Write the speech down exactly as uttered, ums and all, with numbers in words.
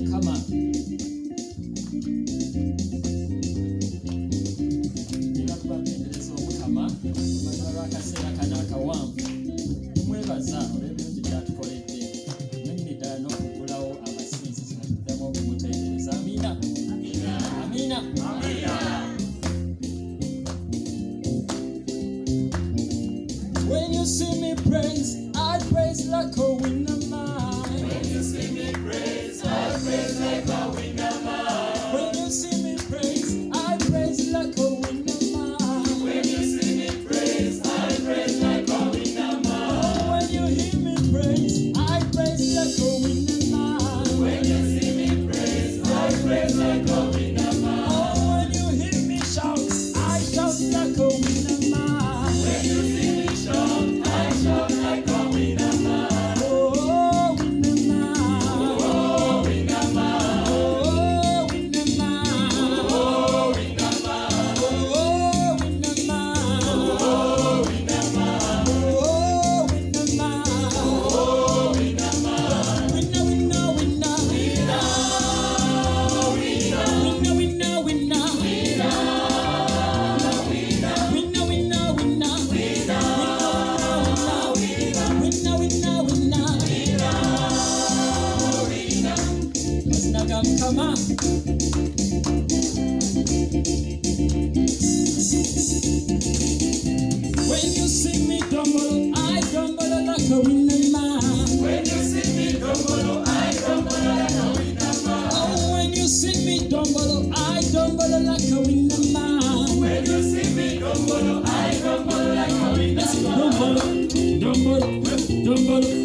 Come on. When you see me praise, I praise like a winner man. When you see me praise, I praise like a winner man. When you see me praise, I praise like a winner man. When you see me praise, I praise like a winner man. Oh, when you hear me praise, I praise like a winner man. When you see me praise, I praise like a winner man. Oh, when you hear me shout, I shout like a winner man. When you see me shout, I shout like a winner man. Oh, winner man. Oh, winner man. Oh, winner man. Oh, winner man. Oh, winner man. Oh, winner man. Oh, winner man. Oh, winner man. Winner, winner, winner. Winner, winner, winner. Winner, winner, winner. Winner, winner, winner. Come on. When you see me dumble, I dumble like a winner man. When you see me dumble, I dumble like a winner man. Oh, when you see me dumble, I dumble like a winner man. When you see me dumble, I dumble like a winner man. Dumble, dumble, dumble.